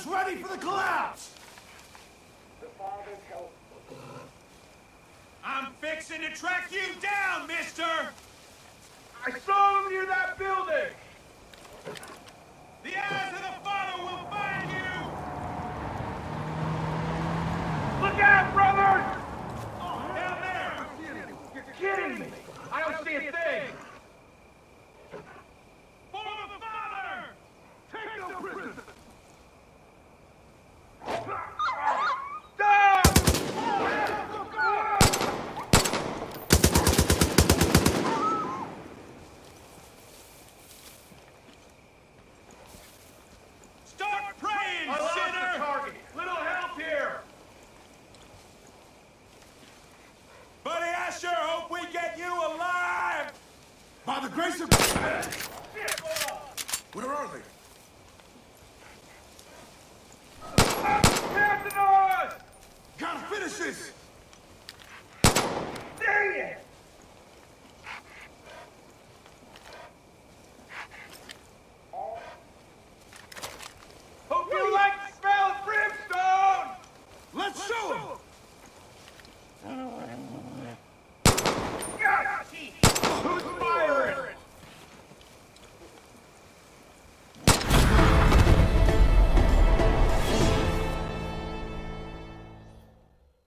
Everyone's ready for the collapse! The Father's help. I'm fixing to track you down, mister! I saw him near that building! The eyes of the Father will find you! Look out, brothers! Down there! You're kidding me! I don't see a thing! For the Father! Take no prisoners! Start praying, I lost the sinner! target! Little help here! Buddy, I sure hope we get you alive! By the grace of... Where are they? Captain on! Gotta finish this!